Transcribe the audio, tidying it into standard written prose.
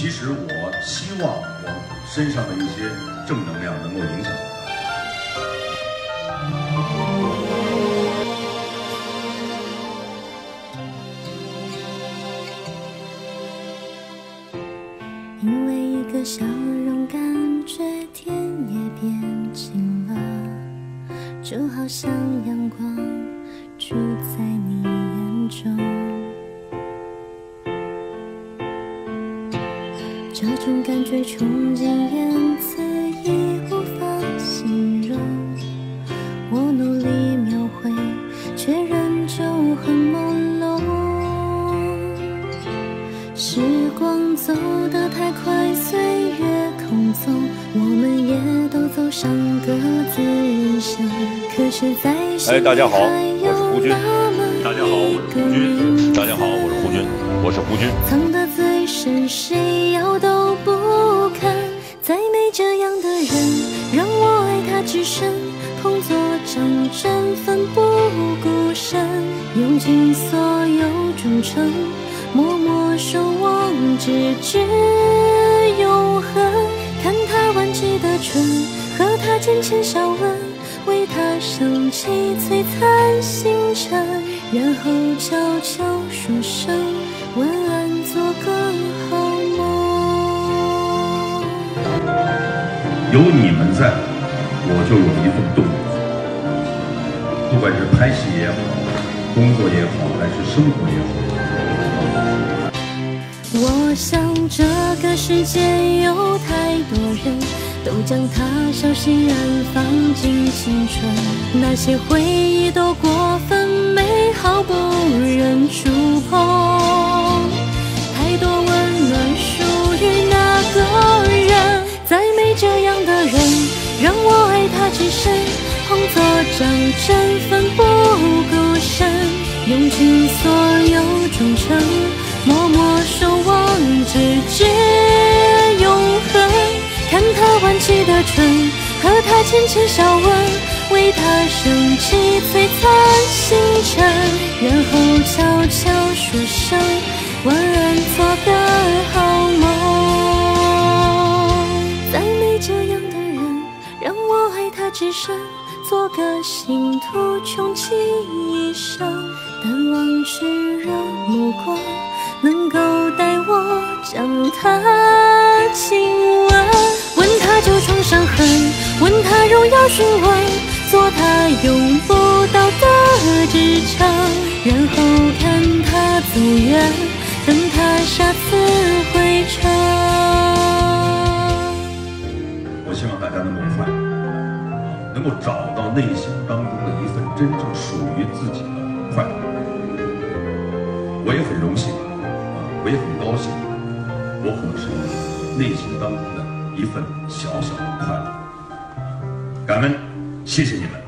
其实我希望我身上的一些正能量能够影响到因为一个笑容，感觉天也变晴了，就好像阳光住在你眼中。这种感觉穷尽言辞已无法形容，我努力描绘，却仍旧很朦胧。时光走得太快，岁月空走，我们也都走上各自人生。可是在心里大家好， 还有那么大家好，我是胡军。大家好，我是胡军。我是胡军。 藏得最深，谁要都不肯。再没这样的人，让我爱他至深，捧作掌针，奋不顾身，用尽所有忠诚，默默守望，直至永恒。看他弯起的唇，和他浅浅笑问，为他升起璀璨星辰，然后悄悄说声晚安，做个好梦。 有你们在，我就有一份动力。不管是拍戏也好，工作也好，还是生活也好。 我想这个世界有太多人，都将它小心安放进青春，那些回忆都过分美好，不忍触碰。太多温暖属于那个人，再没这样的人，让我爱他至深，捧作掌针，奋不顾身，用尽所有忠诚，默默守望，直至永恒。看他弯起的唇，和他浅浅笑问，为他升起璀璨星辰，然后悄悄说声晚安，做个好梦。再没这样的人，让我爱他至深，做个信徒穷其一生，但往事热目光，能够带我将他亲吻。问他旧创伤痕，问他荣耀询问，做他永不到的支撑，然后看他走远，等他下次回程。 我希望大家能够快乐，能够找到内心当中的一份真正属于自己的快乐。我也很荣幸，我也很高兴，我可能是你内心当中的一份小小的快乐。感恩，谢谢你们。